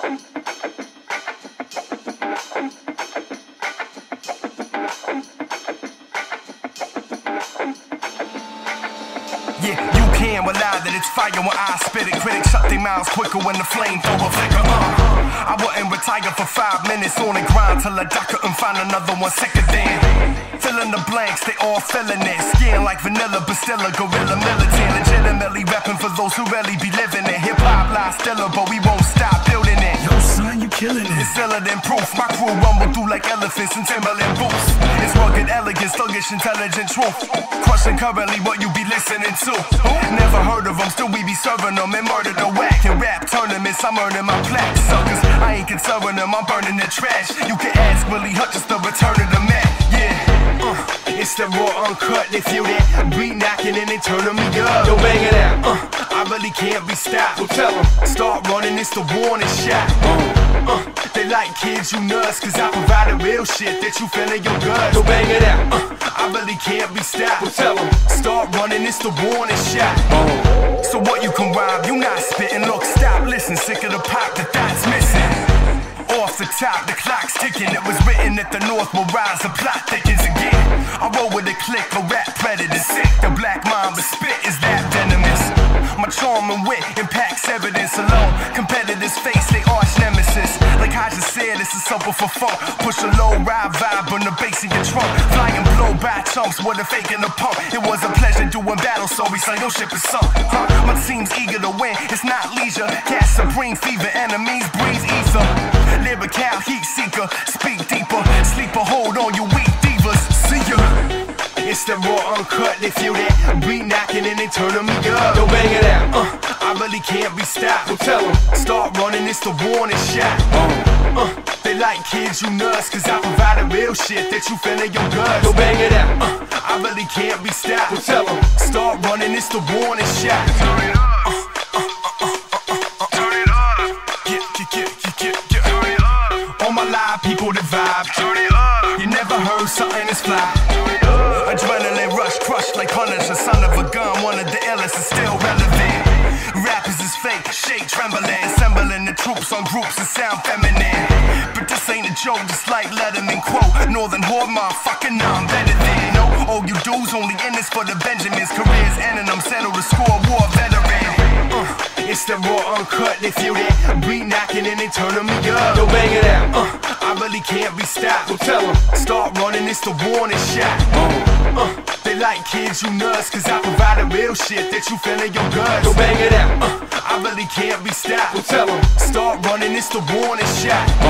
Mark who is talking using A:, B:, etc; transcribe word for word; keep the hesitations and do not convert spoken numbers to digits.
A: Yeah, you can't rely that it's fire when I spit it. Critics shut their mouths quicker when the flamethrower flicker. Uh, I wouldn't retire for five minutes on the grind till I die, couldn't find another one sicker than. Filling the blanks, they all feeling it. Skin like vanilla, but still a gorilla militant. Legitimately rapping for those who really be living it. Hip hop lies stiller, but we won't stop building it.
B: Yo, son, you killing it.
A: It's iller than proof. My crew rumble through like elephants and Timberland boots. It's rugged elegance, sluggish, intelligent truth. Crushing currently what you be listening to. Never heard of them, still we be serving them and murder the whack. In rap tournaments, I'm earning my plaques. Suckers, I ain't conserving them, I'm burning the trash. You can ask Willie Hutchins the return of the Mac. Yeah, uh, it's the raw uncut. They feel that beat knocking and they turning me up.
B: Yo, bang it out.
A: Uh, I really can't be stopped.
B: So tell them.
A: Start running, it's the warning shot. Uh, uh, they like kids, you nuts, cause I provide the real shit that you feel in your guts.
B: Yo, bang it out.
A: Uh, I really can't be stopped.
B: So tell them.
A: Start running, it's the warning shot. Uh, so what you can rhyme, you not spitting. Look, stop, listen, sick of the pop, the thoughts missing. Off the top, the clock's ticking. It was written that the North will rise, the plot thickens again. I roll with a click, a rap predator sick. The black mamba spit is that venomous. My charm and wit impacts evidence alone. Competitors face their arch nemesis. Like I just said, this is something for fun. Push a low ride vibe on the bass in your trunk. Flying blow by chumps with a fake in the pump. It was a pleasure doing battle, so we say your ship is sunk. Huh? My team's eager to win, it's not leisure. Cast supreme fever, enemies breathe ether. Lyrical heat seeker, speak deeper. Sleeper, hold on, you weak divas. See ya. It's the raw uncut, they feel that beat knocking and they turning me up.
B: Yo, bang it out.
A: Uh, I really can't be stopped.
B: So tell them.
A: Start running, it's the warning shot. Uh, uh, they like kids, you nuts, cause I provide the real shit that you feel in your guts.
B: Yo, bang it out.
A: Uh, I really can't be stopped.
B: So tell them.
A: Start running, it's the warning shot.
C: Turn it up.
A: Uh, uh, uh, uh, uh, uh, uh.
C: Turn it up.
A: Get, get, get, get, get, get.
C: Turn it up.
A: All my live people, the vibe.
C: Turn it up.
A: You never heard something that's fly.
C: Turn it up.
A: Adrenaline rush, crushed like Punisher, son of a gun, one of the illest is still relevant. Rappers is fake, shake, trembling, assembling the troops on groups that sound feminine. But this ain't a joke, just like Letterman quote. Northern Horde, motherfucking I'm better than. No, all you dudes only in this for the Benjamins. Careers ending them, settle the score, war veteran. Uh, it's the raw uncut, they feel that beat knocking and they turning me up.
B: Yo, bang it out.
A: Uh, I really can't be stopped.
B: So tell them.
A: Start running, it's the warning shot. Uh, they like kids, you nuts, cause I provide the real shit that you feel in your guts.
B: Yo, bang it out.
A: Uh, I really can't be stopped.
B: So tell them.
A: Start running, it's the warning shot.